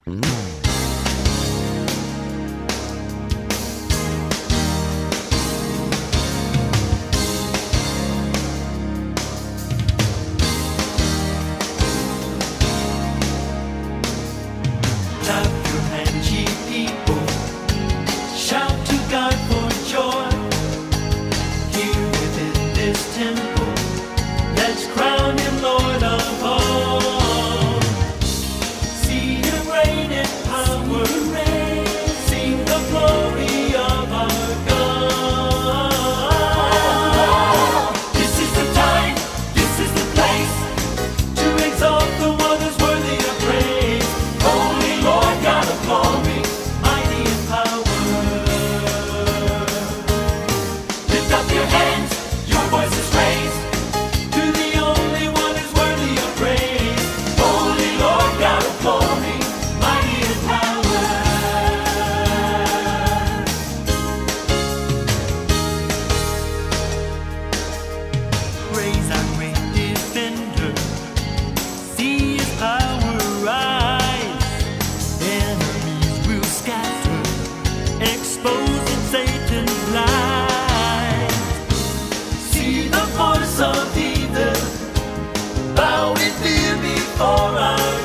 Clap your hands, ye people, shout to God for joy. Here within this temple, let's crown Him Lord of all. See Him reign in power, sing the glory of our God. This is the time, this is the place, to exalt the one who's worthy of praise. Holy Lord God of glory, mighty in power. Lift up your hands, your voices raised, to the only one who's worthy of praise. Holy Lord God of glory, mighty in power. Praise our great defender, see His power rise. Enemies will scatter, exposing Satan's lies. See the force of evil bow in fear before our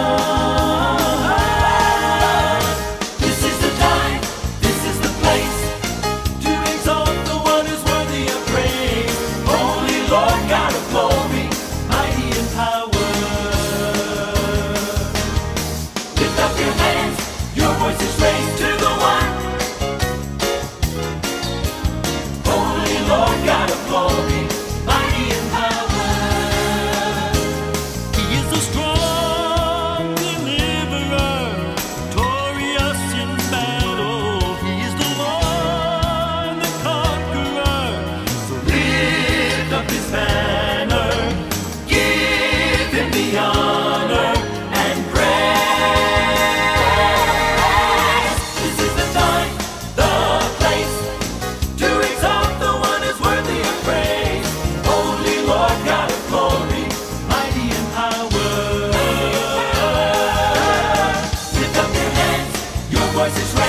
God. This is the time, this is the place, to exalt the one who's worthy of praise. Holy Lord God of glory, mighty in power. Lift up your hands, your voices raised to the one. Holy Lord God of glory, mighty in power. He is a strong deliverer, victorious in battle. He is the Lord, the conqueror. So lift up His banner, give Him the honor and praise. This is the time, the place, to exalt the one who's worthy of praise. Holy Lord God of glory, mighty in power. Lift up your hands, your voices